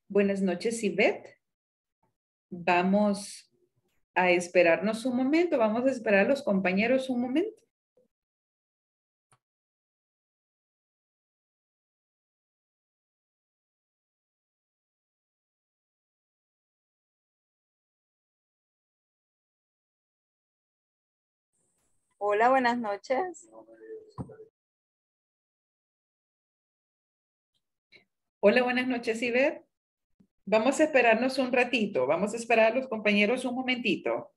Buenas noches, Ivette. Vamos a esperarnos un momento, vamos a esperar a los compañeros un momento. Hola, buenas noches. Hola, buenas noches, Ivette. Vamos a esperarnos un ratito, vamos a esperar a los compañeros un momentito.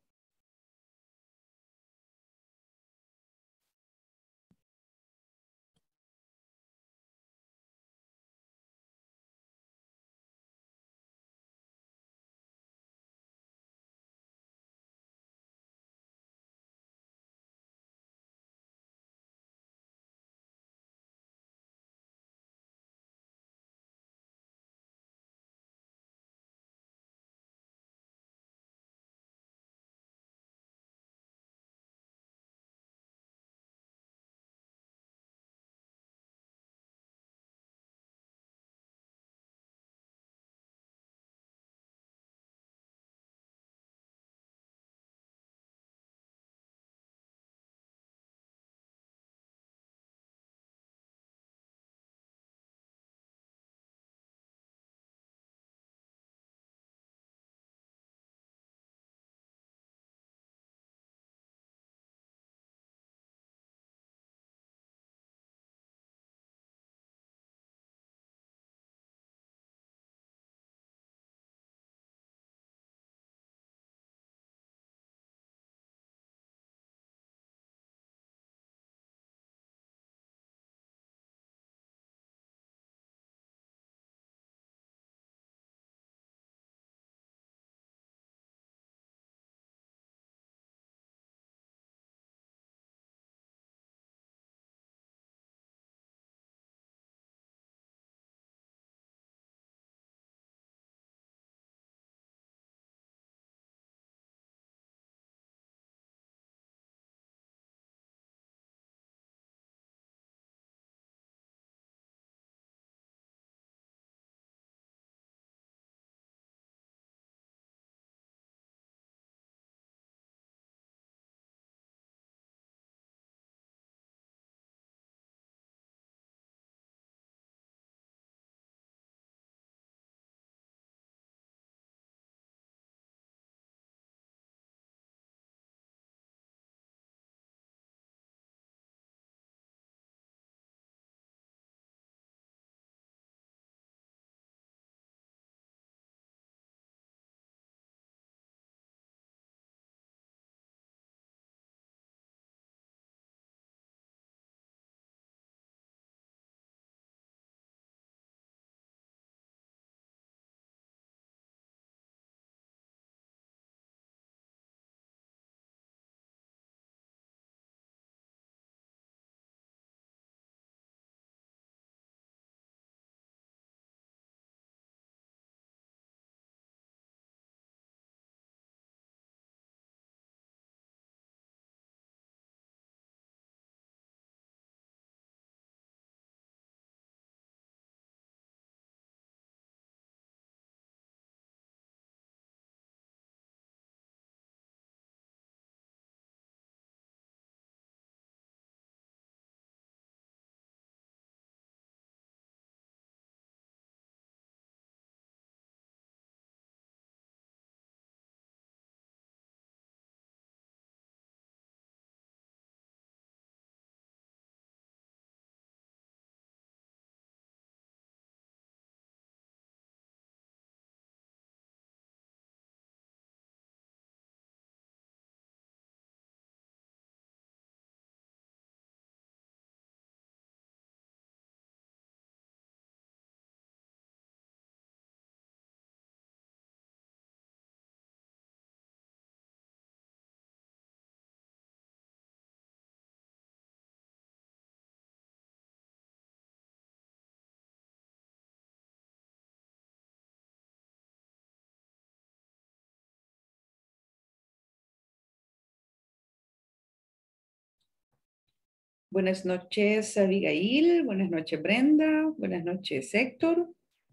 Buenas noches, Abigail. Buenas noches, Brenda. Buenas noches, Héctor.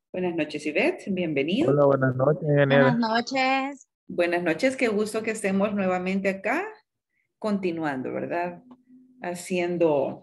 Buenas noches, Ivette. Bienvenido. Hola, buenas noches, ingeniera. Buenas noches. Buenas noches. Qué gusto que estemos nuevamente acá, continuando, ¿verdad? Haciendo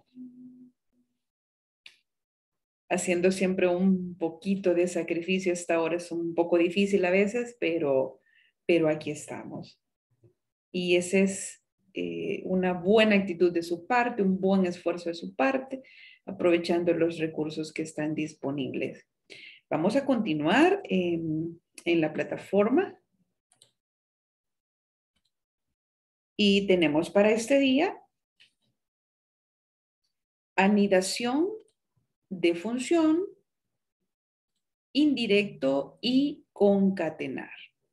siempre un poquito de sacrificio. Esta hora es un poco difícil a veces, pero aquí estamos. Y esa es una buena actitud de su parte, un buen esfuerzo de su parte, aprovechando los recursos que están disponibles. Vamos a continuar en la plataforma. Y tenemos para este día anidación de función, indirecto y concatenar.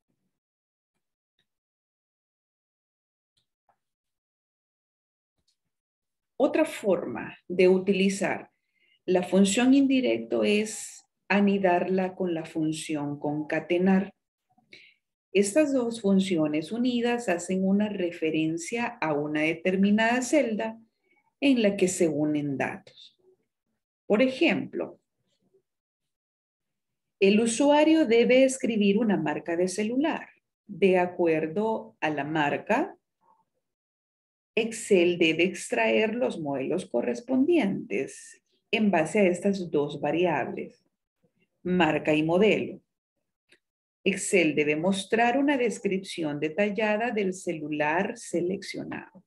Otra forma de utilizar la función indirecto es anidarla con la función concatenar. Estas dos funciones unidas hacen una referencia a una determinada celda en la que se unen datos. Por ejemplo, el usuario debe escribir una marca de celular. De acuerdo a la marca, Excel debe extraer los modelos correspondientes en base a estas dos variables, marca y modelo. Excel debe mostrar una descripción detallada del celular seleccionado.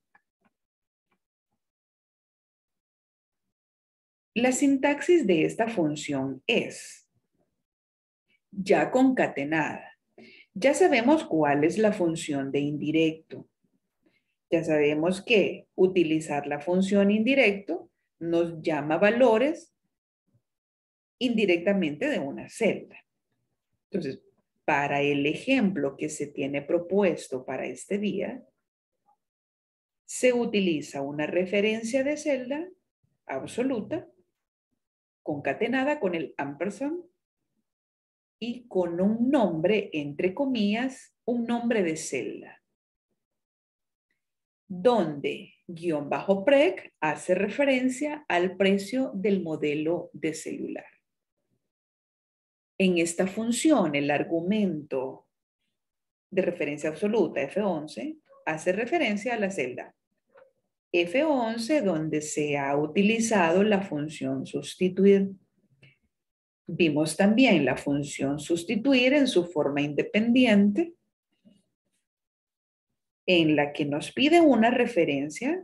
La sintaxis de esta función es ya concatenada. Ya sabemos cuál es la función de indirecto. Ya sabemos que utilizar la función indirecto nos llama valores indirectamente de una celda. Entonces, para el ejemplo que se tiene propuesto para este día, se utiliza una referencia de celda absoluta concatenada con el ampersand y con un nombre, entre comillas, un nombre de celda, donde --prec hace referencia al precio del modelo de celular. En esta función, el argumento de referencia absoluta, F11, hace referencia a la celda F11, donde se ha utilizado la función sustituir. Vimos también la función sustituir en su forma independiente, en la que nos pide una referencia,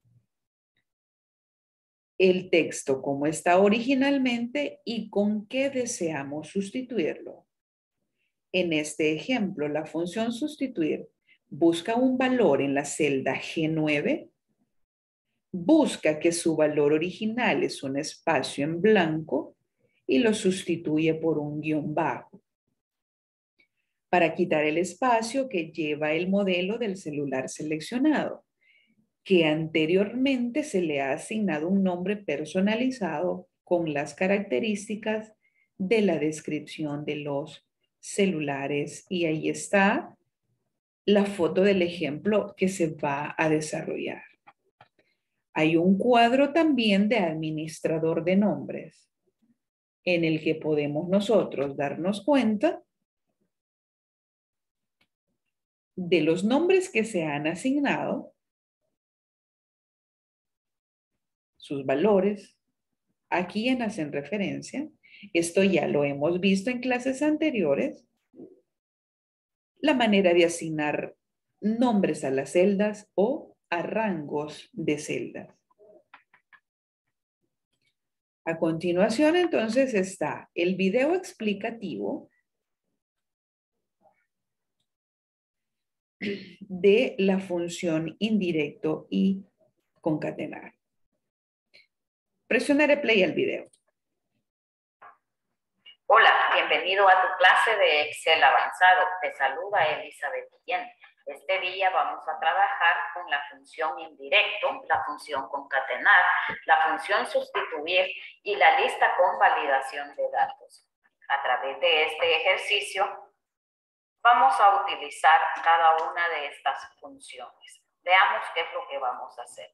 el texto como está originalmente y con qué deseamos sustituirlo. En este ejemplo, la función sustituir busca un valor en la celda G9, busca que su valor original es un espacio en blanco y lo sustituye por un guión bajo, para quitar el espacio que lleva el modelo del celular seleccionado, que anteriormente se le ha asignado un nombre personalizado con las características de la descripción de los celulares. Y ahí está la foto del ejemplo que se va a desarrollar. Hay un cuadro también de administrador de nombres en el que podemos nosotros darnos cuenta de los nombres que se han asignado, sus valores, a quién hacen referencia. Esto ya lo hemos visto en clases anteriores. La manera de asignar nombres a las celdas o a rangos de celdas. A continuación, entonces, está el video explicativo de la función indirecto y concatenar. Presionaré play al video. Hola, bienvenido a tu clase de Excel avanzado. Te saluda Elizabeth Guillén. Este día vamos a trabajar con la función indirecto, la función concatenar, la función sustituir y la lista con validación de datos. A través de este ejercicio vamos a utilizar cada una de estas funciones. Veamos qué es lo que vamos a hacer.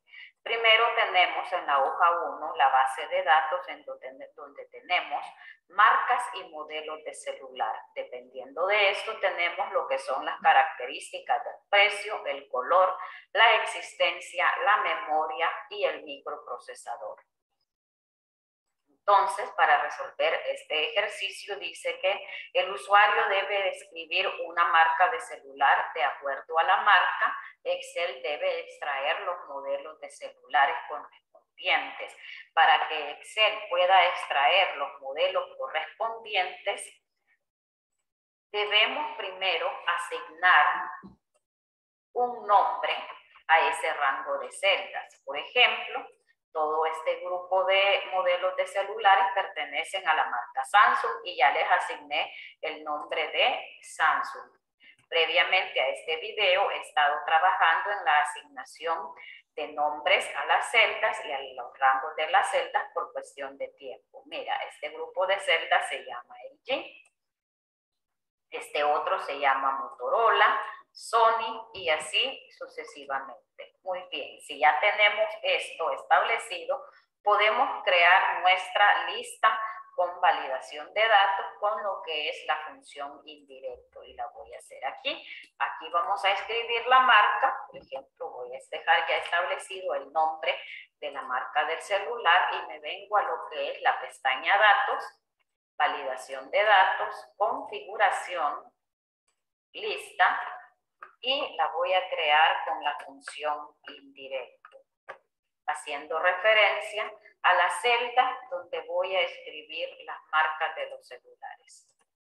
Primero tenemos en la hoja 1 la base de datos en donde tenemos marcas y modelos de celular. Dependiendo de esto tenemos lo que son las características del precio, el color, la existencia, la memoria y el microprocesador. Entonces, para resolver este ejercicio dice que el usuario debe escribir una marca de celular de acuerdo a la marca. Excel debe extraer los modelos de celulares correspondientes. Para que Excel pueda extraer los modelos correspondientes, debemos primero asignar un nombre a ese rango de celdas. Por ejemplo, todo este grupo de modelos de celulares pertenecen a la marca Samsung y ya les asigné el nombre de Samsung. Previamente a este video he estado trabajando en la asignación de nombres a las celdas y a los rangos de las celdas por cuestión de tiempo. Mira, este grupo de celdas se llama LG, este otro se llama Motorola, Sony y así sucesivamente. Muy bien, si ya tenemos esto establecido, podemos crear nuestra lista con validación de datos con lo que es la función indirecto y la voy a hacer aquí. Aquí vamos a escribir la marca, por ejemplo, voy a dejar ya establecido el nombre de la marca del celular y me vengo a lo que es la pestaña datos, validación de datos, configuración, lista, y la voy a crear con la función indirecto, haciendo referencia a la celda donde voy a escribir las marcas de los celulares.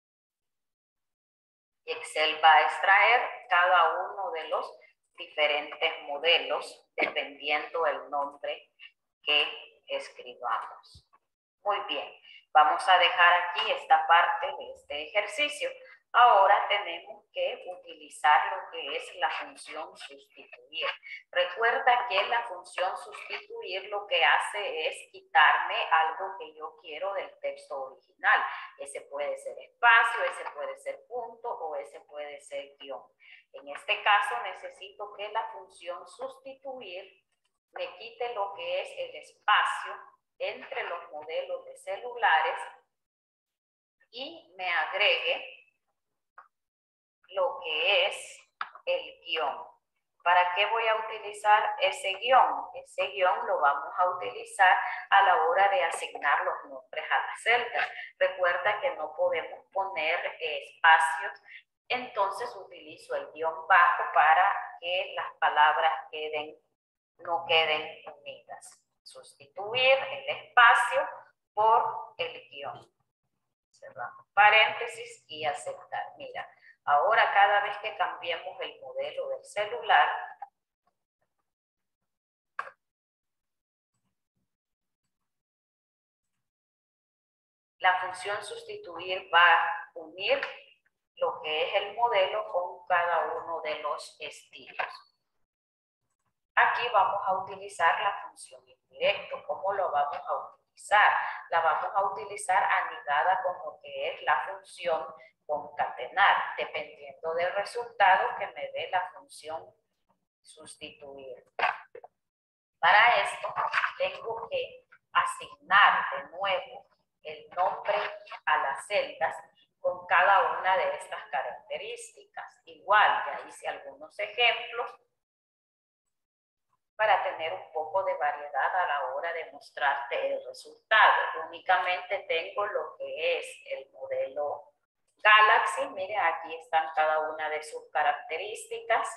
Excel va a extraer cada uno de los diferentes modelos dependiendo el nombre que escribamos. Muy bien, vamos a dejar aquí esta parte de este ejercicio. Ahora tenemos que utilizar lo que es la función sustituir. Recuerda que la función sustituir lo que hace es quitarme algo que yo quiero del texto original. Ese puede ser espacio, ese puede ser punto o ese puede ser guión. En este caso necesito que la función sustituir me quite lo que es el espacio entre los modelos de celulares y me agregue lo que es el guión. ¿Para qué voy a utilizar ese guión? Ese guión lo vamos a utilizar a la hora de asignar los nombres a las celdas. Recuerda que no podemos poner espacios, entonces utilizo el guión bajo para que las palabras no queden unidas. Sustituir el espacio por el guión. Cerramos paréntesis y aceptar. Mira, ahora cada vez que cambiemos el modelo del celular, la función sustituir va a unir lo que es el modelo con cada uno de los estilos. Aquí vamos a utilizar la función indirecto. ¿Cómo lo vamos a utilizar? La vamos a utilizar anidada con lo que es la función concatenar, dependiendo del resultado que me dé la función sustituir. Para esto tengo que asignar de nuevo el nombre a las celdas con cada una de estas características. Igual, ya hice algunos ejemplos para tener un poco de variedad a la hora de mostrarte el resultado. Únicamente tengo lo que es el modelo Galaxy. Miren, aquí están cada una de sus características.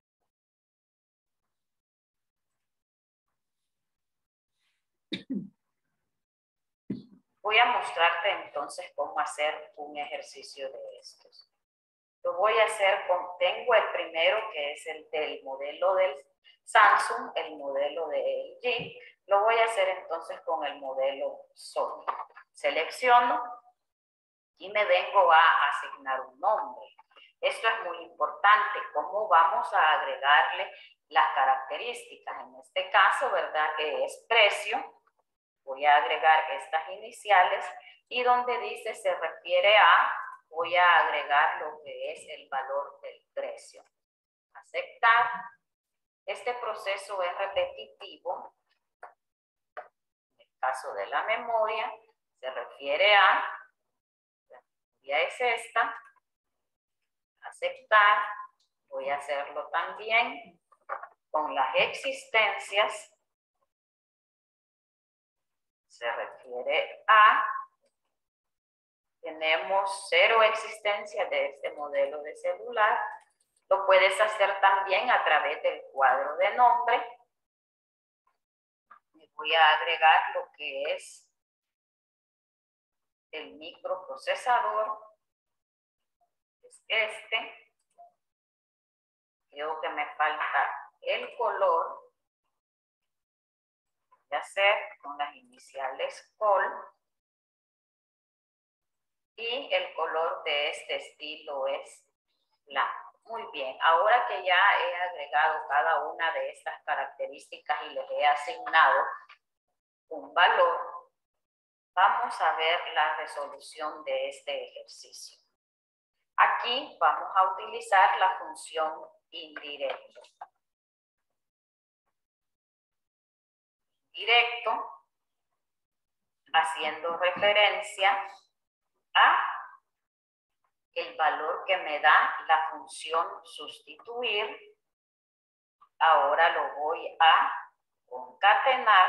Voy a mostrarte entonces cómo hacer un ejercicio de estos. Lo voy a hacer tengo el primero que es el del modelo del Samsung, el modelo de LG. Lo voy a hacer entonces con el modelo Sony. Selecciono y me vengo a asignar un nombre. Esto es muy importante, cómo vamos a agregarle las características. En este caso, ¿verdad? Que es precio. Voy a agregar estas iniciales y donde dice se refiere a, voy a agregar lo que es el valor del precio. Aceptar Este proceso es repetitivo. En el caso de la memoria, se refiere a, la memoria es esta, aceptar, voy a hacerlo también con las existencias, se refiere a, tenemos 0 existencias de este modelo de celular. Lo puedes hacer también a través del cuadro de nombre. Y voy a agregar lo que es el microprocesador. Es este. Creo que me falta el color. Voy a hacer con las iniciales COL. Y el color de este estilo es blanco. Muy bien, ahora que ya he agregado cada una de estas características y les he asignado un valor, vamos a ver la resolución de este ejercicio. Aquí vamos a utilizar la función indirecto. Directo, haciendo referencia a el valor que me da la función sustituir. Ahora lo voy a concatenar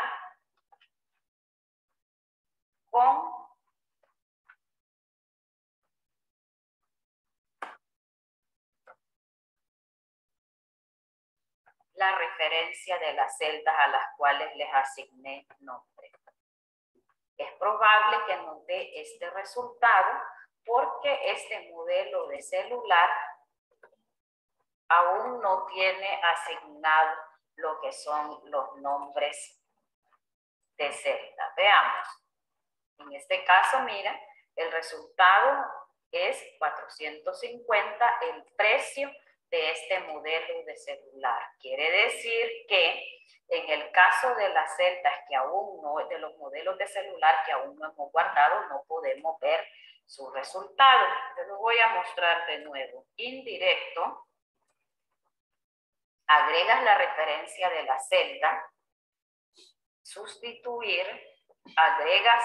con la referencia de las celdas a las cuales les asigné nombre. Es probable que nos dé este resultado porque este modelo de celular aún no tiene asignado lo que son los nombres de celda. Veamos. En este caso, mira, el resultado es 450, el precio de este modelo de celular. Quiere decir que en el caso de las celdas que aún no, de los modelos de celular que aún no hemos guardado, no podemos ver su resultado. Te lo voy a mostrar de nuevo. Indirecto, agregas la referencia de la celda, sustituir, agregas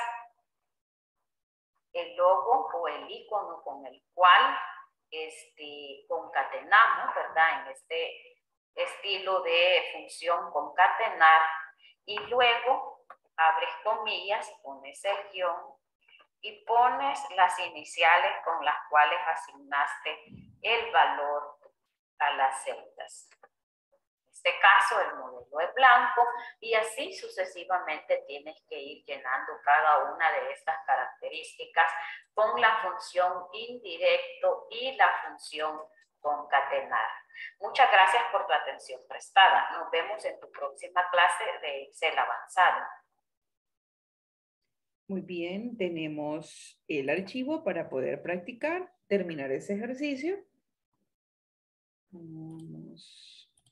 el logo o el icono con el cual concatenamos, ¿verdad? En este estilo de función concatenar, y luego abres comillas, pones el guión y pones las iniciales con las cuales asignaste el valor a las celdas. En este caso el modelo es blanco y así sucesivamente tienes que ir llenando cada una de estas características con la función indirecto y la función concatenar. Muchas gracias por tu atención prestada. Nos vemos en tu próxima clase de Excel avanzado. Muy bien, tenemos el archivo para poder practicar, terminar ese ejercicio. Vamos.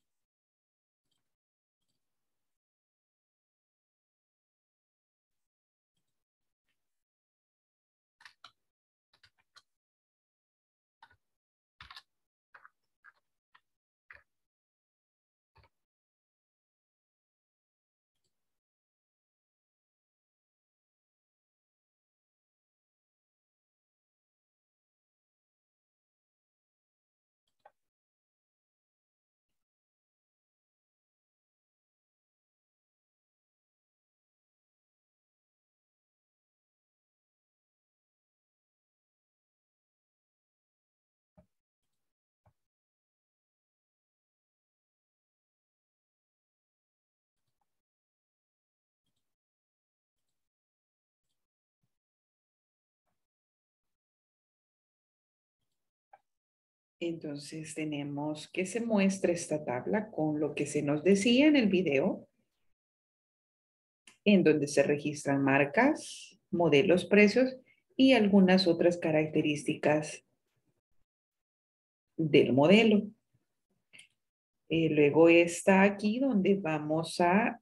Entonces tenemos que se muestre esta tabla con lo que se nos decía en el video, en donde se registran marcas, modelos, precios y algunas otras características del modelo. Luego está aquí donde vamos a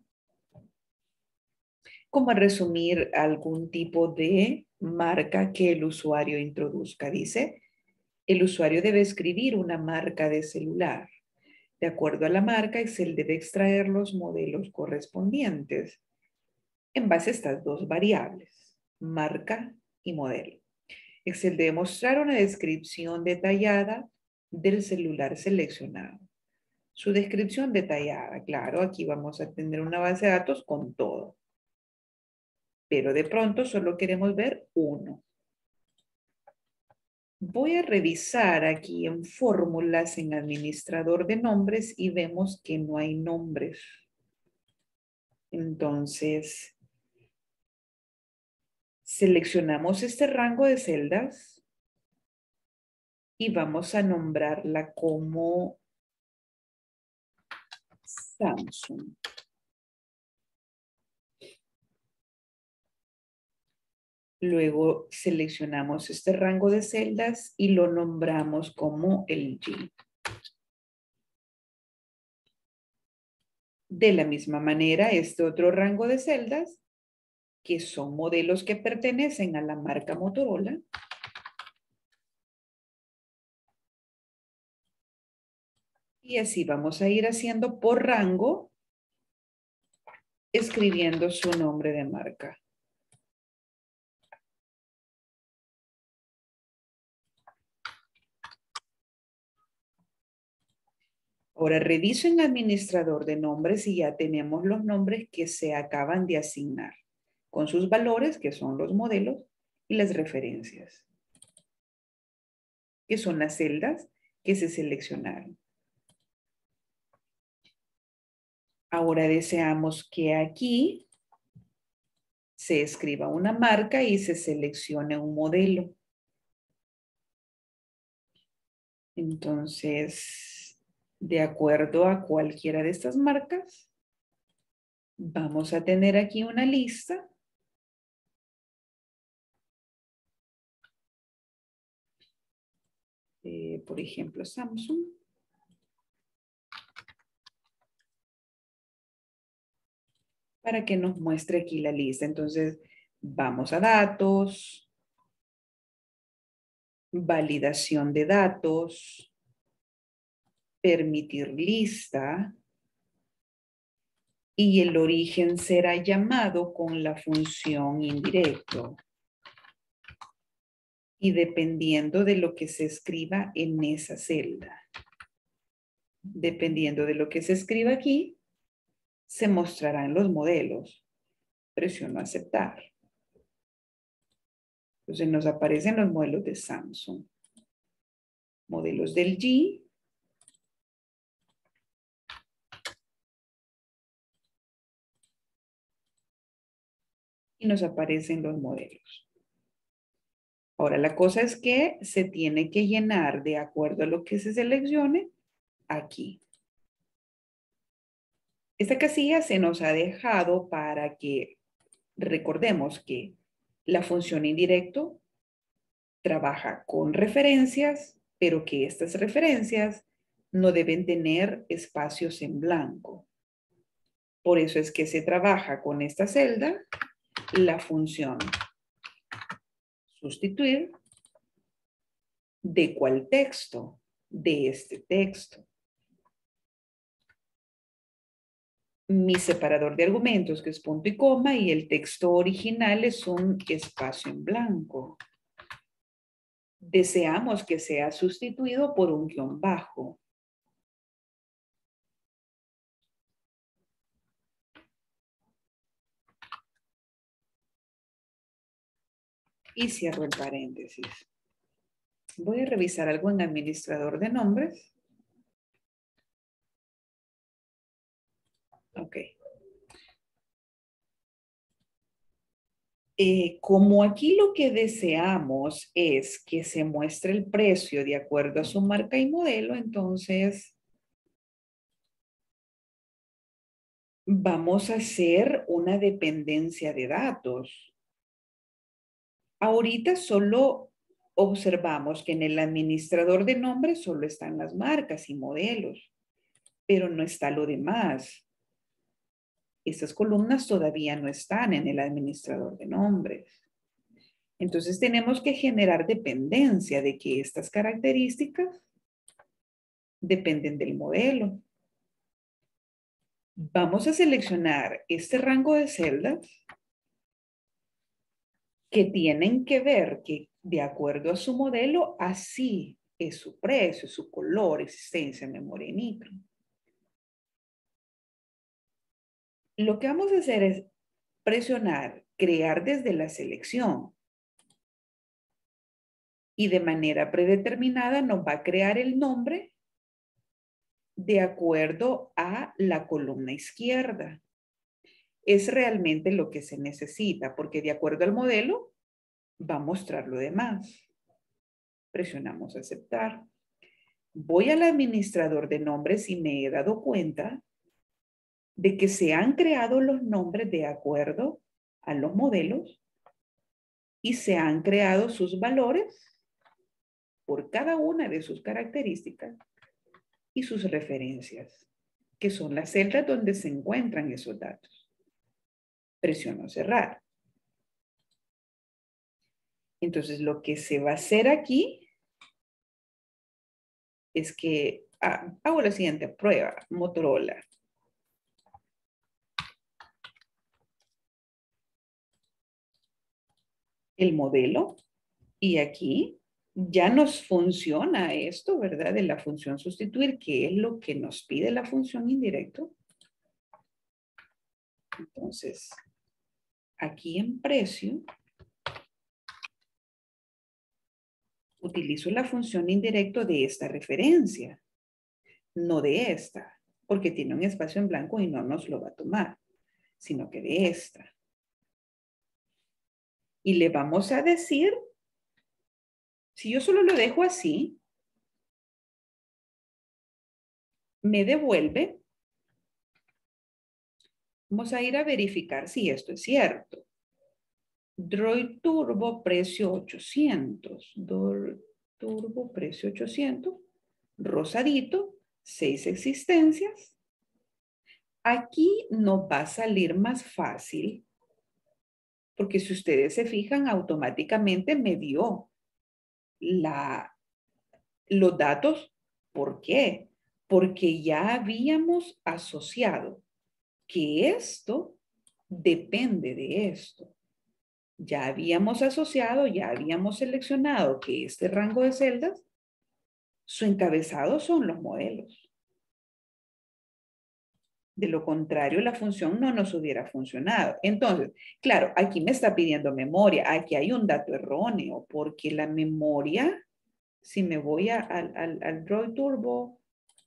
como resumir algún tipo de marca que el usuario introduzca. Dice, el usuario debe escribir una marca de celular. De acuerdo a la marca, Excel debe extraer los modelos correspondientes en base a estas dos variables, marca y modelo. Excel debe mostrar una descripción detallada del celular seleccionado. Su descripción detallada, claro, aquí vamos a tener una base de datos con todo. Pero de pronto solo queremos ver uno. Voy a revisar aquí en fórmulas en administrador de nombres y vemos que no hay nombres. Entonces, seleccionamos este rango de celdas y vamos a nombrarla como Samsung. Luego seleccionamos este rango de celdas y lo nombramos como LG. De la misma manera, este otro rango de celdas, que son modelos que pertenecen a la marca Motorola, y así vamos a ir haciendo por rango, escribiendo su nombre de marca. Ahora reviso en administrador de nombres y ya tenemos los nombres que se acaban de asignar, con sus valores, que son los modelos, y las referencias, que son las celdas que se seleccionaron. Ahora deseamos que aquí se escriba una marca y se seleccione un modelo. Entonces, de acuerdo a cualquiera de estas marcas, vamos a tener aquí una lista. Por ejemplo, Samsung. Para que nos muestre aquí la lista. Entonces, vamos a datos, validación de datos, permitir lista, y el origen será llamado con la función indirecto. Y dependiendo de lo que se escriba en esa celda. Dependiendo de lo que se escriba aquí, se mostrarán los modelos. Presiono aceptar. Entonces nos aparecen los modelos de Samsung. Modelos del G. Y nos aparecen los modelos. Ahora la cosa es que se tiene que llenar de acuerdo a lo que se seleccione aquí. Esta casilla se nos ha dejado para que recordemos que la función indirecto trabaja con referencias, pero que estas referencias no deben tener espacios en blanco. Por eso es que se trabaja con esta celda la función sustituir de cuál texto, de este texto. Mi separador de argumentos, que es punto y coma, y el texto original es un espacio en blanco. Deseamos que sea sustituido por un guión bajo. Y cierro el paréntesis. Voy a revisar algo en administrador de nombres. Ok. Como aquí lo que deseamos es que se muestre el precio de acuerdo a su marca y modelo, entonces vamos a hacer una dependencia de datos. Ahorita solo observamos que en el administrador de nombres solo están las marcas y modelos, pero no está lo demás. Estas columnas todavía no están en el administrador de nombres. Entonces tenemos que generar dependencia de que estas características dependen del modelo. Vamos a seleccionar este rango de celdas que tienen que ver que de acuerdo a su modelo, así es su precio, su color, existencia, memoria y micro. Lo que vamos a hacer es presionar, crear desde la selección. Y de manera predeterminada nos va a crear el nombre de acuerdo a la columna izquierda. Es realmente lo que se necesita, porque de acuerdo al modelo va a mostrar lo demás. Presionamos aceptar. Voy al administrador de nombres y me he dado cuenta de que se han creado los nombres de acuerdo a los modelos y se han creado sus valores por cada una de sus características y sus referencias, que son las celdas donde se encuentran esos datos. Presiono cerrar. Entonces, lo que se va a hacer aquí es que hago la siguiente prueba, Motorola. El modelo y aquí ya nos funciona esto, ¿verdad? De la función sustituir, que es lo que nos pide la función indirecto. Entonces, aquí en precio, utilizo la función indirecto de esta referencia, no de esta, porque tiene un espacio en blanco y no nos lo va a tomar, sino que de esta. Y le vamos a decir, si yo solo lo dejo así, me devuelve. Vamos a ir a verificar si esto es cierto. Droid Turbo, precio 800. Droid Turbo, precio 800. Rosadito, 6 existencias. Aquí nos va a salir más fácil, porque si ustedes se fijan, automáticamente me dio los datos. ¿Por qué? Porque ya habíamos asociado que esto depende de esto. Ya habíamos asociado, ya habíamos seleccionado que este rango de celdas, su encabezado son los modelos. De lo contrario, la función no nos hubiera funcionado. Entonces, claro, aquí me está pidiendo memoria. Aquí hay un dato erróneo porque la memoria, si me voy al Droid Turbo,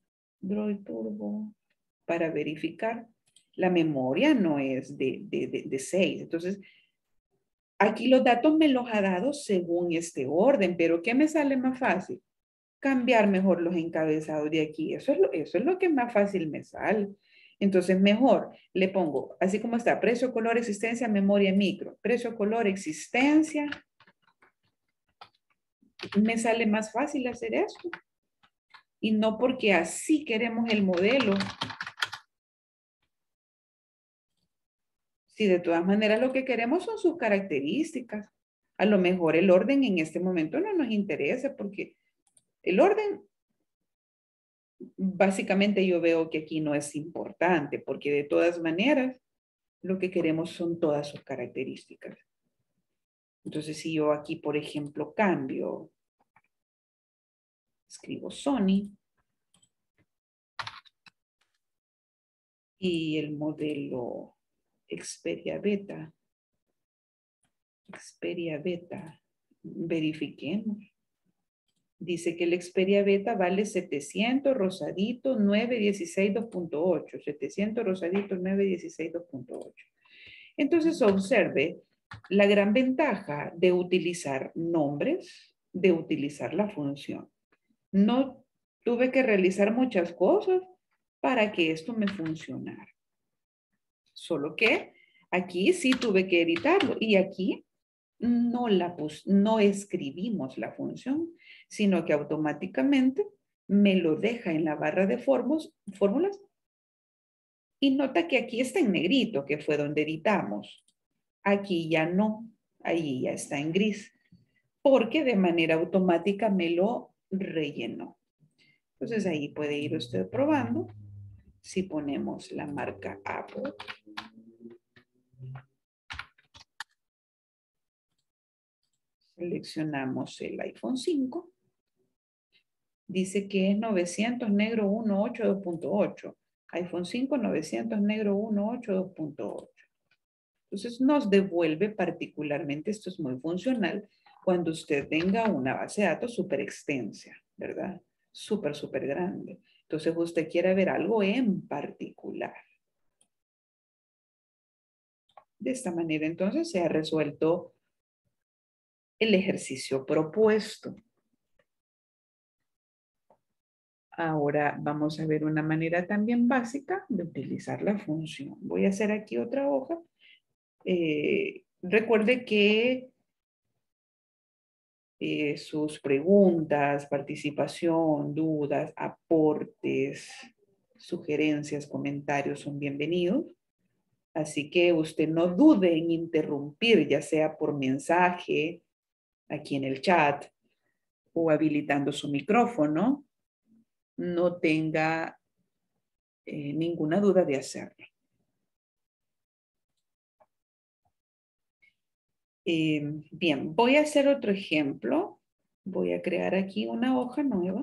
para verificar, la memoria no es de 6. Entonces, aquí los datos me los ha dado según este orden, pero ¿qué me sale más fácil? Cambiar mejor los encabezados de aquí. Eso es lo que más fácil me sale. Entonces, mejor le pongo, así como está, precio, color, existencia, memoria, micro. Precio, color, existencia. Me sale más fácil hacer esto. Y no porque así queremos el modelo. Si de todas maneras lo que queremos son sus características. A lo mejor el orden en este momento no nos interesa porque el orden básicamente yo veo que aquí no es importante porque de todas maneras lo que queremos son todas sus características. Entonces, si yo aquí, por ejemplo, cambio, escribo Sony y el modelo Xperia Beta, verifiquemos. Dice que el Xperia Beta vale 700, rosadito, 916, 2.8. 700, rosadito, 916, 2.8. Entonces, observe la gran ventaja de utilizar nombres, de utilizar la función. No tuve que realizar muchas cosas para que esto me funcionara. Solo que aquí sí tuve que editarlo y aquí no escribimos la función, sino que automáticamente me lo deja en la barra de fórmulas y nota que aquí está en negrito, que fue donde editamos. Aquí ya no, ahí ya está en gris, porque de manera automática me lo rellenó. Entonces ahí puede ir usted probando si ponemos la marca Apple. Seleccionamos el iPhone 5. Dice que es 900 negro 1.8 2.8. iPhone 5 900 negro 1.8 2.8. Entonces nos devuelve particularmente, esto es muy funcional, cuando usted tenga una base de datos súper extensa, ¿verdad? Súper grande. Entonces usted quiere ver algo en particular. De esta manera entonces se ha resuelto el ejercicio propuesto. Ahora vamos a ver una manera también básica de utilizar la función. Voy a hacer aquí otra hoja. Recuerde que sus preguntas, participación, dudas, aportes, sugerencias, comentarios son bienvenidos. Así que usted no dude en interrumpir, ya sea por mensaje, aquí en el chat, o habilitando su micrófono. No tenga ninguna duda de hacerlo. Bien, voy a hacer otro ejemplo. Voy a crear aquí una hoja nueva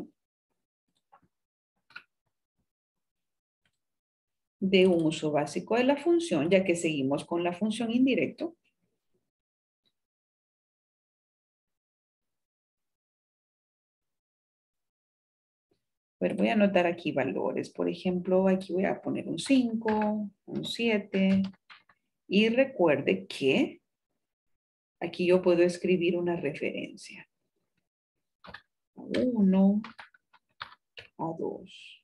de un uso básico de la función, ya que seguimos con la función indirecto. A ver, voy a anotar aquí valores. Por ejemplo, aquí voy a poner un 5, un 7. Y recuerde que aquí yo puedo escribir una referencia. A 1, a 2.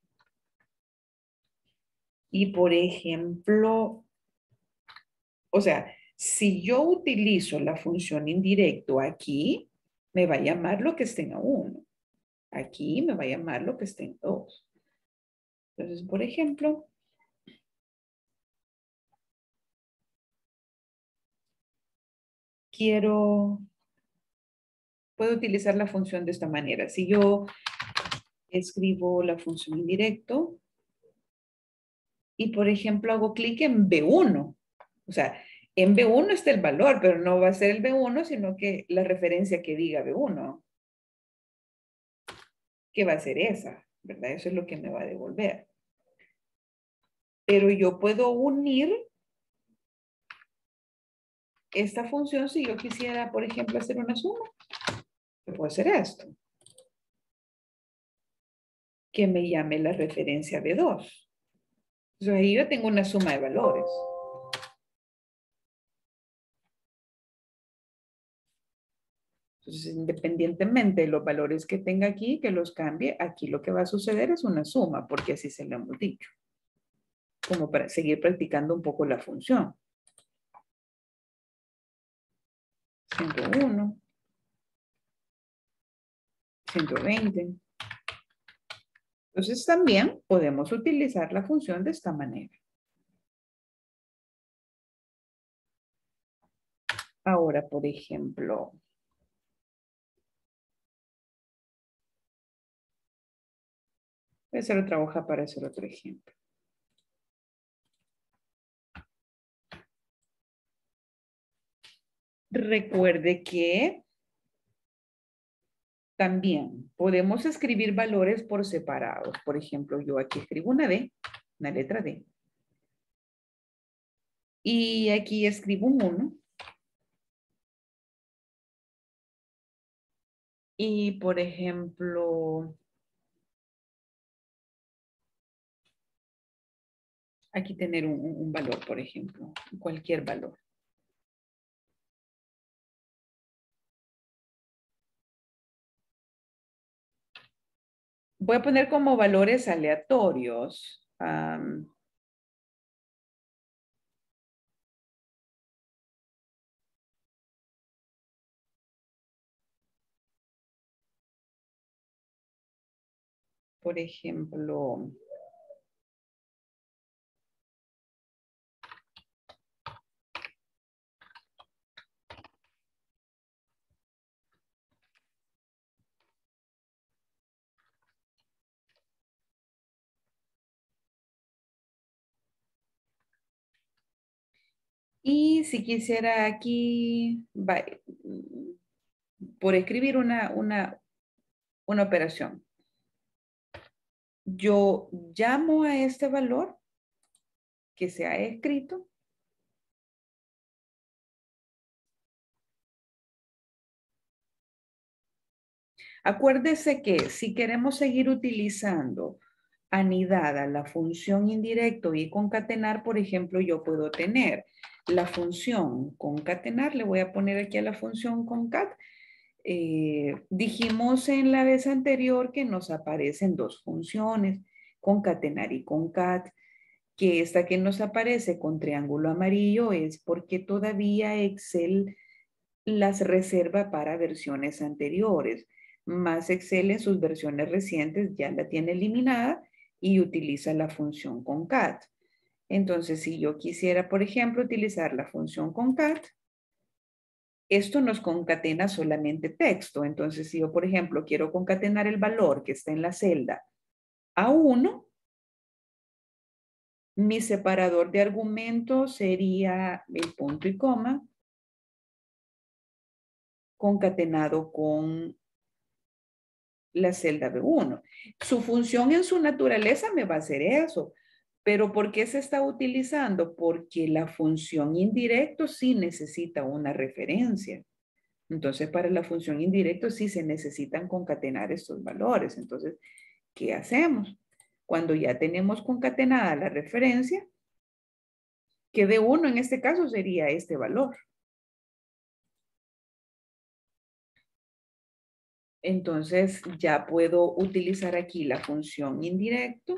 Y por ejemplo, o sea, si yo utilizo la función indirecto aquí, me va a llamar lo que esté en A1. Aquí me va a llamar lo que esté en 2. Entonces, por ejemplo, puedo utilizar la función de esta manera. Si yo escribo la función indirecto y, por ejemplo, hago clic en B1. O sea, en B1 está el valor, pero no va a ser el B1, sino que la referencia que diga B1. Que va a ser esa, ¿verdad? Eso es lo que me va a devolver. Pero yo puedo unir esta función si yo quisiera, por ejemplo, hacer una suma. Yo puedo hacer esto. Que me llame la referencia B2. Entonces ahí yo tengo una suma de valores. Entonces, independientemente de los valores que tenga aquí, que los cambie, aquí lo que va a suceder es una suma, porque así se lo hemos dicho. Como para seguir practicando un poco la función. 101. 120. Entonces también podemos utilizar la función de esta manera. Ahora, por ejemplo, voy a hacer otra hoja para hacer otro ejemplo. Recuerde que también podemos escribir valores por separados. Por ejemplo, yo aquí escribo una D, una letra D. Y aquí escribo un 1. Y, por ejemplo, aquí tener un valor, por ejemplo, cualquier valor. Voy a poner como valores aleatorios. Por ejemplo, Y si quisiera aquí, por escribir una operación, yo llamo a este valor que se ha escrito. Acuérdese que si queremos seguir utilizando anidada la función indirecto y concatenar, por ejemplo, yo puedo tener la función concatenar, le voy a poner aquí a la función concat. Dijimos en la vez anterior que nos aparecen dos funciones, concatenar y concat, que esta que nos aparece con triángulo amarillo es porque todavía Excel las reserva para versiones anteriores, más Excel en sus versiones recientes ya la tiene eliminada y utiliza la función concat. Entonces, si yo quisiera, por ejemplo, utilizar la función concat, esto nos concatena solamente texto. Entonces, si yo, por ejemplo, quiero concatenar el valor que está en la celda A1, mi separador de argumentos sería el punto y coma concatenado con la celda B1. Su función en su naturaleza me va a hacer eso. Pero ¿por qué se está utilizando? Porque la función indirecto sí necesita una referencia. Entonces, para la función indirecto sí se necesitan concatenar estos valores. Entonces, ¿qué hacemos? Cuando ya tenemos concatenada la referencia, que B1 en este caso sería este valor. Entonces, ya puedo utilizar aquí la función indirecto.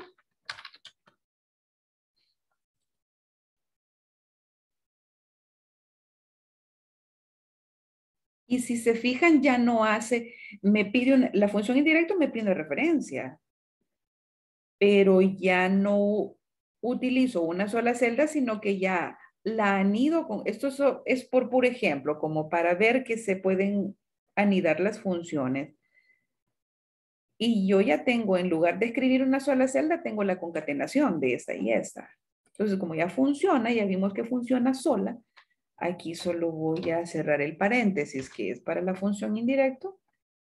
Y si se fijan, ya no hace, la función indirecto me pide una referencia, pero ya no utilizo una sola celda, sino que ya la anido con, es por ejemplo, como para ver que se pueden anidar las funciones. Y yo ya tengo, en lugar de escribir una sola celda, tengo la concatenación de esta y esta. Entonces, como ya funciona, ya vimos que funciona sola, aquí solo voy a cerrar el paréntesis, que es para la función indirecto,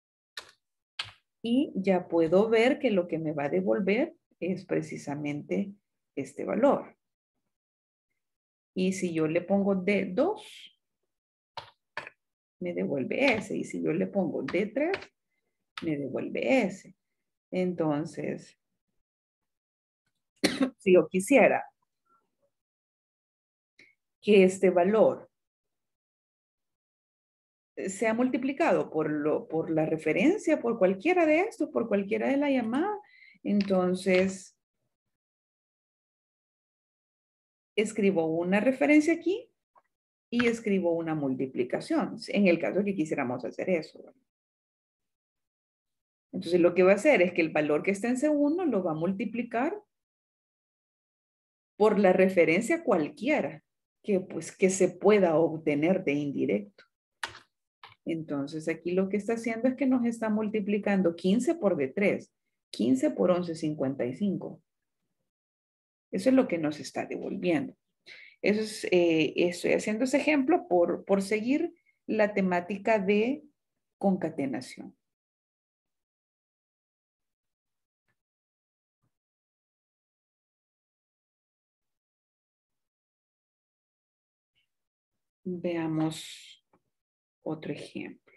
y ya puedo ver que lo que me va a devolver es precisamente este valor. Y si yo le pongo D2, me devuelve S. Y si yo le pongo D3, me devuelve S. Entonces, si yo quisiera que este valor sea multiplicado por la referencia, por cualquiera de estos, por cualquiera de la llamada, entonces escribo una referencia aquí y escribo una multiplicación, en el caso que quisiéramos hacer eso. Entonces lo que va a hacer es que el valor que está en C1 lo va a multiplicar por la referencia cualquiera que se pueda obtener de indirecto. Entonces aquí lo que está haciendo es que nos está multiplicando 15 por D3, 15 por 11,55. Eso es lo que nos está devolviendo. Eso es, estoy haciendo ese ejemplo por seguir la temática de concatenación. Veamos otro ejemplo.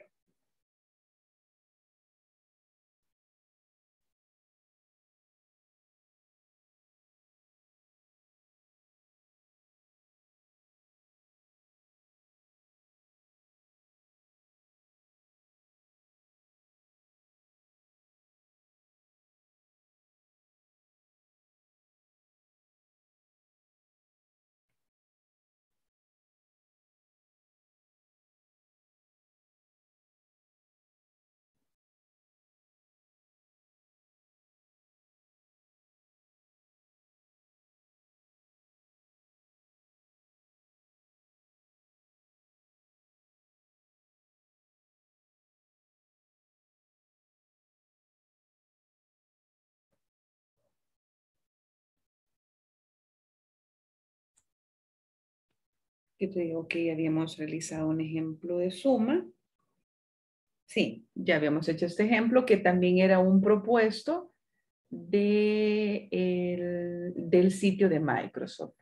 Yo te digo que ya habíamos realizado un ejemplo de suma. Sí, ya habíamos hecho este ejemplo que también era un propuesto del sitio de Microsoft.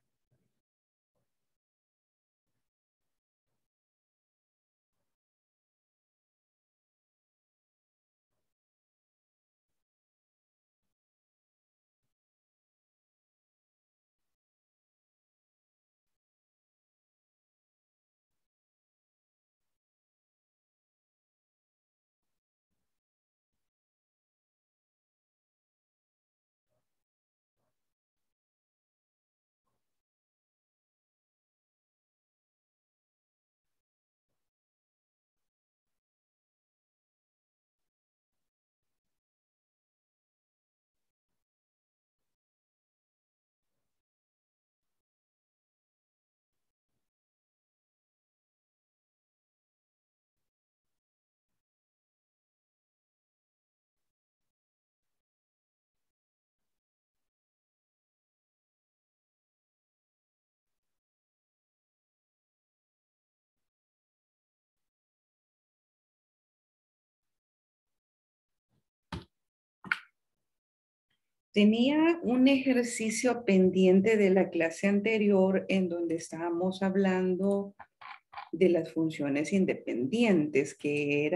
Tenía un ejercicio pendiente de la clase anterior en donde estábamos hablando de las funciones independientes, que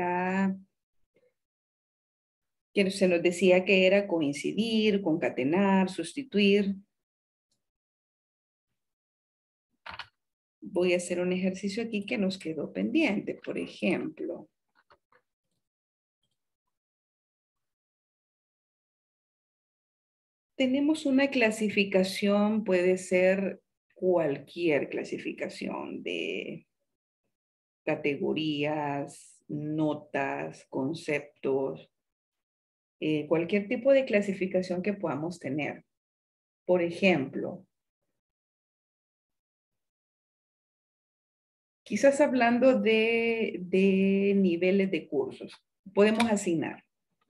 se nos decía que era coincidir, concatenar, sustituir. Voy a hacer un ejercicio aquí que nos quedó pendiente, por ejemplo. Tenemos una clasificación, puede ser cualquier clasificación de categorías, notas, conceptos, cualquier tipo de clasificación que podamos tener. Por ejemplo, quizás hablando de niveles de cursos, podemos asignar.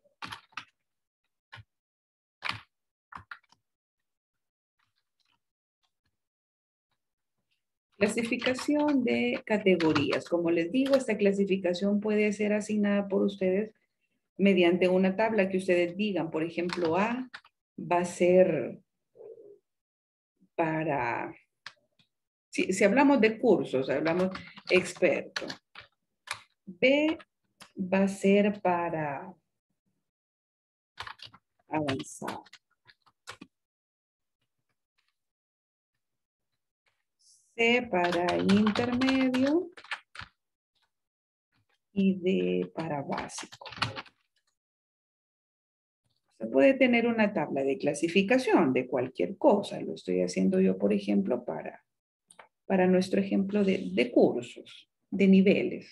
Clasificación de categorías. Como les digo, esta clasificación puede ser asignada por ustedes mediante una tabla que ustedes digan. Por ejemplo, A va a ser para, si hablamos de cursos, hablamos experto. B va a ser para avanzado. C para intermedio y D para básico. Se puede tener una tabla de clasificación de cualquier cosa. Lo estoy haciendo yo, por ejemplo, para nuestro ejemplo de cursos, de niveles.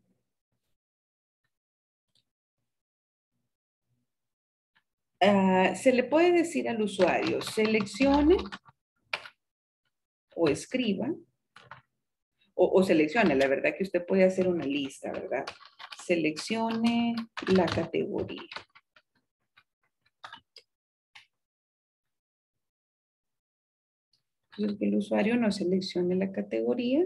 Se le puede decir al usuario, seleccione o escriba, o seleccione, la verdad que usted puede hacer una lista, ¿verdad? Seleccione la categoría. Entonces, que el usuario no seleccione la categoría.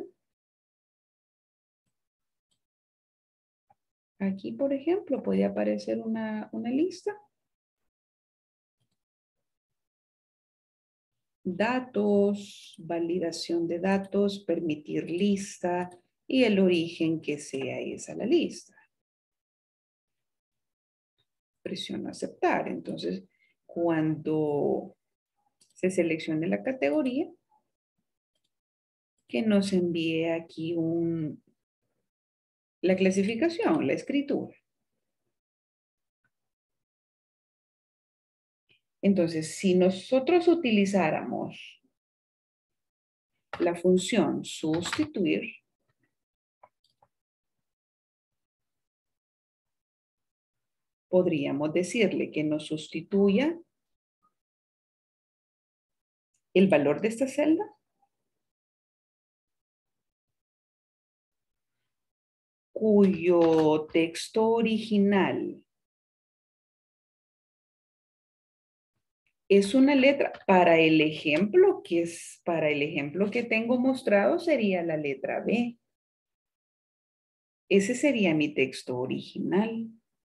Aquí, por ejemplo, puede aparecer una lista. Datos, validación de datos, permitir lista y el origen que sea esa la lista. Presiono aceptar. Entonces, cuando se seleccione la categoría, que nos envíe aquí la clasificación, la escritura. Entonces, si nosotros utilizáramos la función sustituir, podríamos decirle que nos sustituya el valor de esta celda cuyo texto original Es una letra. Para el ejemplo que tengo mostrado sería la letra B. Ese sería mi texto original.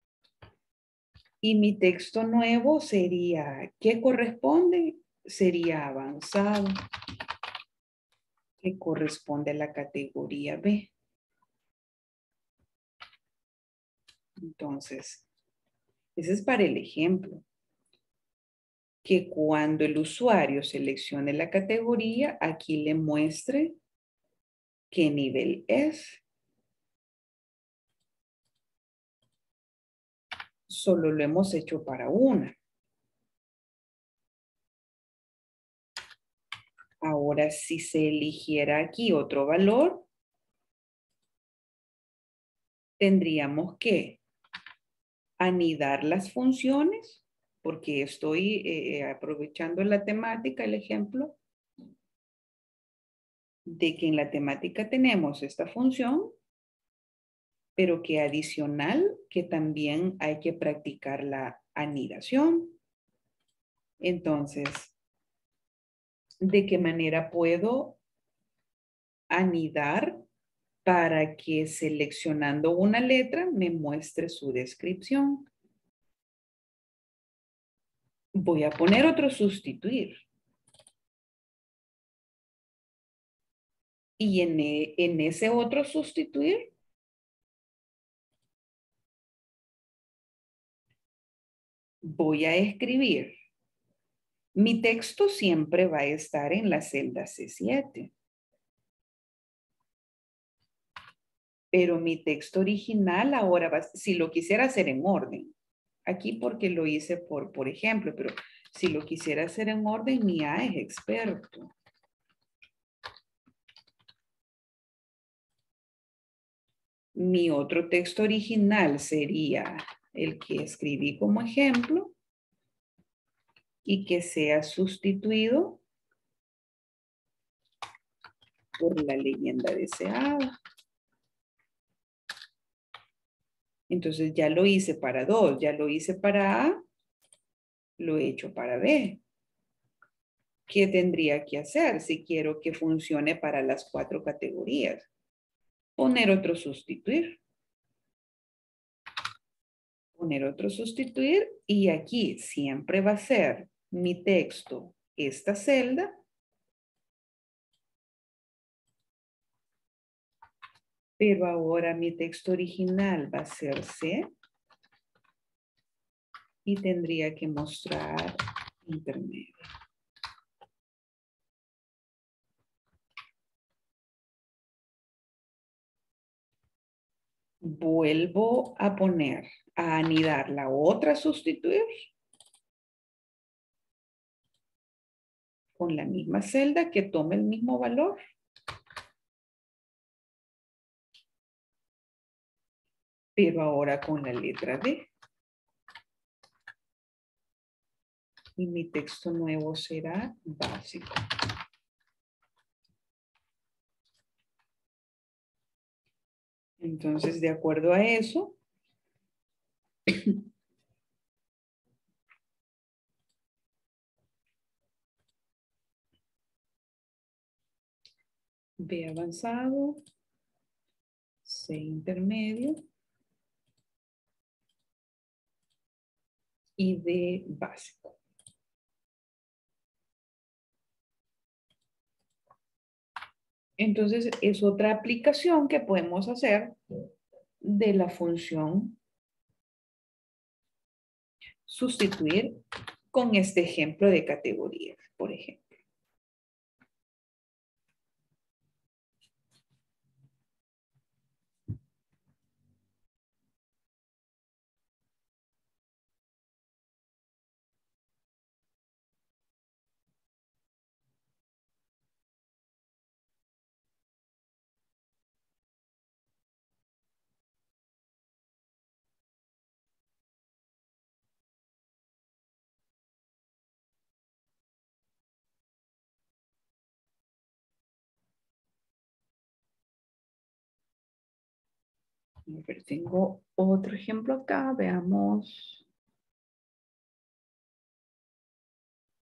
Y mi texto nuevo sería, ¿qué corresponde? Sería avanzado, que corresponde a la categoría B. Entonces, ese es para el ejemplo. Que cuando el usuario seleccione la categoría, aquí le muestre qué nivel es. Solo lo hemos hecho para una. Ahora, si se eligiera aquí otro valor, tendríamos que anidar las funciones, porque estoy aprovechando la temática, el ejemplo, de que en la temática tenemos esta función, pero que adicional, que también hay que practicar la anidación. Entonces, ¿de qué manera puedo anidar para que seleccionando una letra me muestre su descripción? Voy a poner otro sustituir. Y en ese otro sustituir, voy a escribir. Mi texto siempre va a estar en la celda C7. Pero mi texto original ahora va, si lo quisiera hacer en orden, aquí porque lo hice por ejemplo, pero si lo quisiera hacer en orden, mi A es experto. Mi otro texto original sería el que escribí como ejemplo y que sea sustituido por la leyenda deseada. Entonces ya lo hice para 2, ya lo hice para A, lo he hecho para B. ¿Qué tendría que hacer si quiero que funcione para las 4 categorías? Poner otro sustituir. Poner otro sustituir y aquí siempre va a ser mi texto esta celda. Pero ahora mi texto original va a ser C. Y tendría que mostrar intermedio. Vuelvo a poner, a anidar la otra sustituir con la misma celda que tome el mismo valor. Pero ahora con la letra D. Y mi texto nuevo será básico. Entonces, de acuerdo a eso, B avanzado, C intermedio y D básico. Entonces, es otra aplicación que podemos hacer de la función sustituir con este ejemplo de categorías, por ejemplo. A ver, tengo otro ejemplo acá, veamos.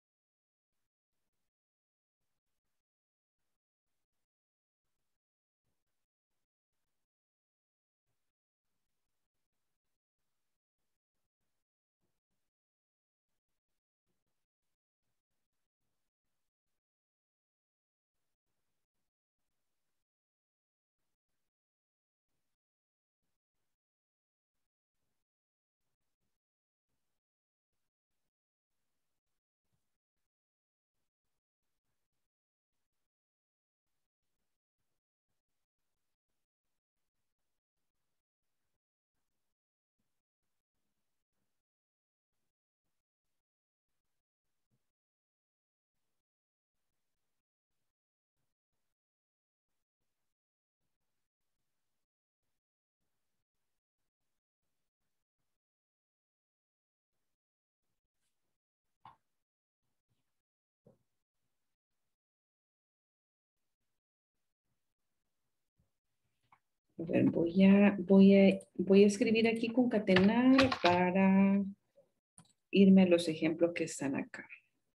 A ver, voy a escribir aquí concatenar para irme a los ejemplos que están acá.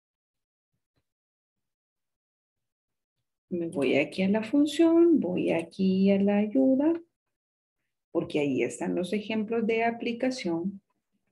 Me voy aquí a la función, voy aquí a la ayuda, porque ahí están los ejemplos de aplicación.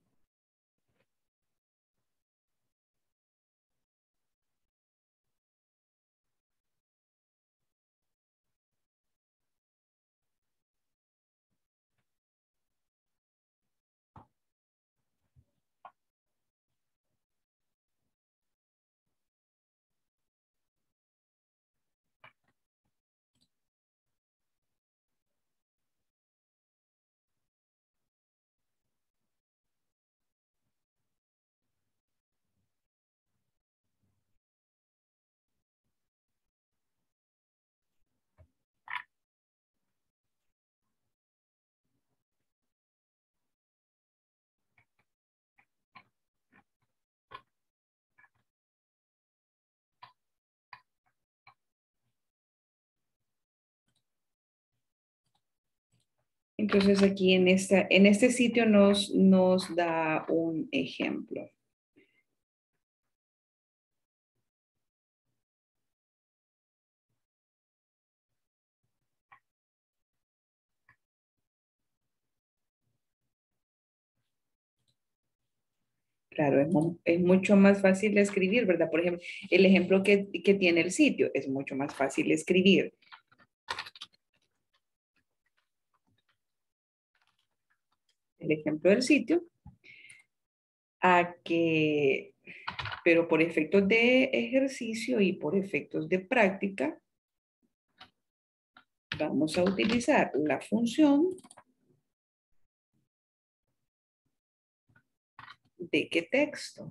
Entonces aquí en este sitio nos da un ejemplo. Claro, es mucho más fácil de escribir, ¿verdad? Por ejemplo, el ejemplo que tiene el sitio es mucho más fácil de escribir. El ejemplo del sitio, pero por efectos de ejercicio y por efectos de práctica, vamos a utilizar la función de qué texto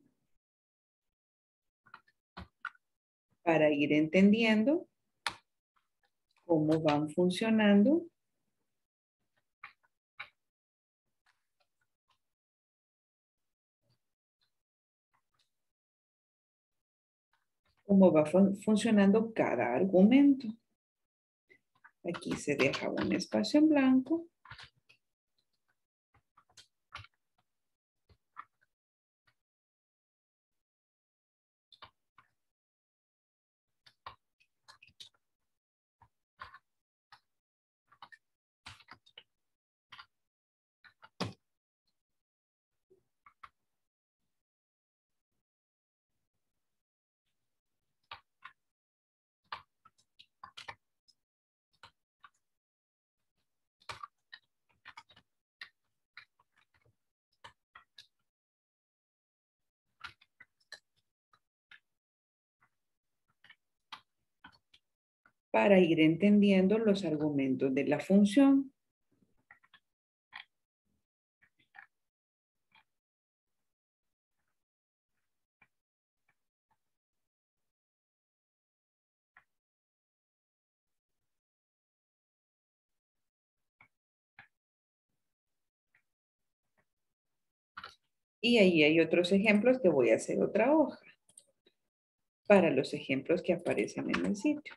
para ir entendiendo cómo van funcionando funcionando cada argumento. Aquí se deja un espacio en blanco. Para ir entendiendo los argumentos de la función. Y ahí hay otros ejemplos que voy a hacer otra hoja para los ejemplos que aparecen en el sitio.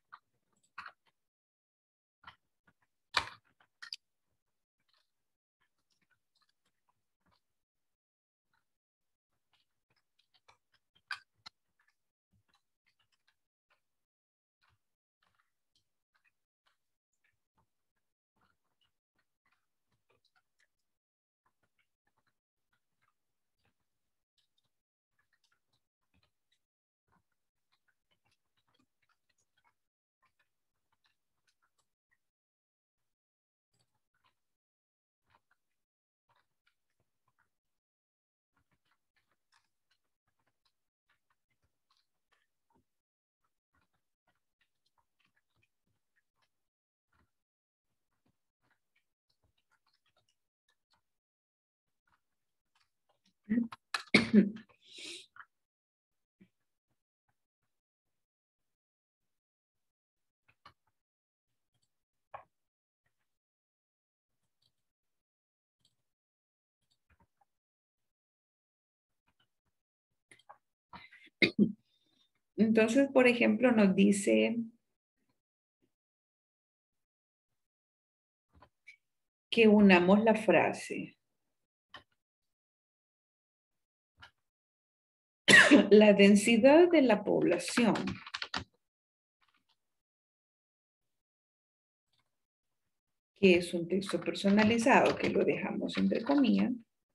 Entonces, por ejemplo, nos dice que unamos la frase. La densidad de la población que es un texto personalizado que lo dejamos entre comillas.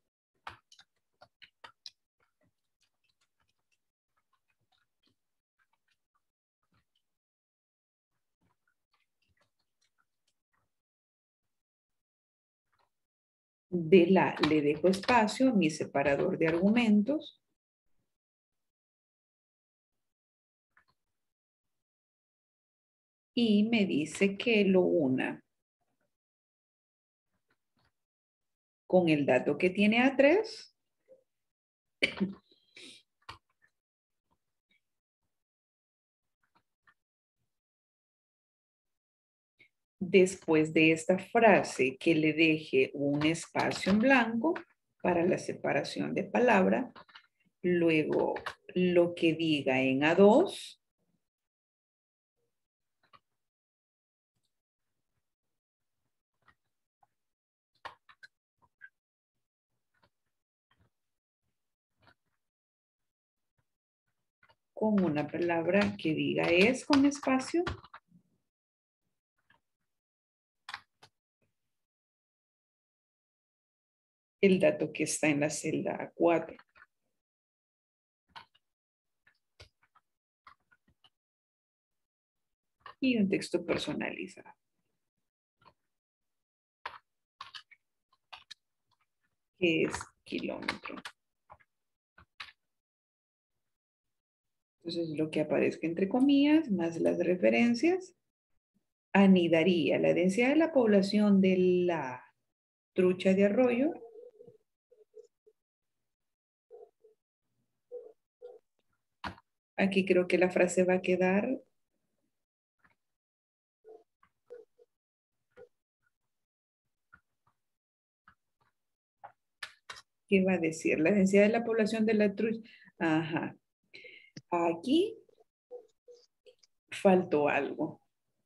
De la le dejo espacio a mi separador de argumentos. Y me dice que lo una con el dato que tiene A3. Después de esta frase, que le deje un espacio en blanco para la separación de palabra. Luego, lo que diga en A2. Con una palabra que diga es con espacio. El dato que está en la celda A4. Y un texto personalizado. Que es kilómetro. Entonces, lo que aparezca entre comillas, más las referencias, anidaría la densidad de la población de la trucha de arroyo. Aquí creo que la frase va a quedar. ¿Qué va a decir? La densidad de la población de la trucha. Ajá. Aquí faltó algo.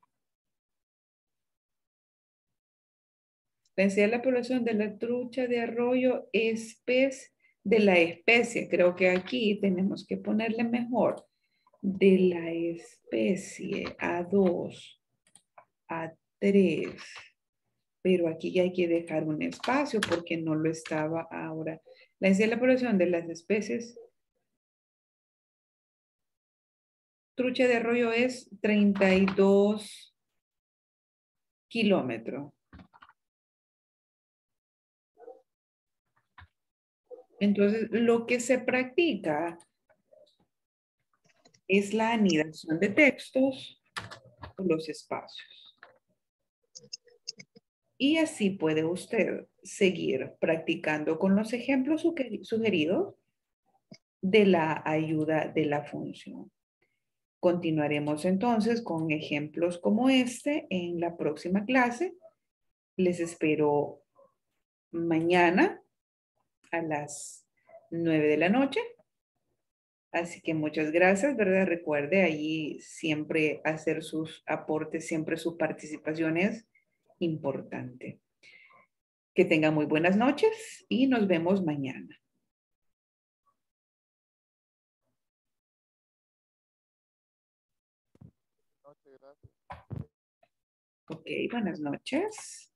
La densidad de la población de la trucha de arroyo de la especie. Creo que aquí tenemos que ponerle mejor. De la especie A2, A3. Pero aquí ya hay que dejar un espacio porque no lo estaba ahora. La densidad de la población de las especies trucha de arroyo es 32 kilómetros. Entonces, lo que se practica es la anidación de textos con los espacios. Y así puede usted seguir practicando con los ejemplos sugeridos de la ayuda de la función. Continuaremos entonces con ejemplos como este en la próxima clase. Les espero mañana a las 9 de la noche. Así que muchas gracias, ¿verdad? Recuerde allí siempre hacer sus aportes, siempre su participación es importante. Que tengan muy buenas noches y nos vemos mañana. Ok, buenas noches.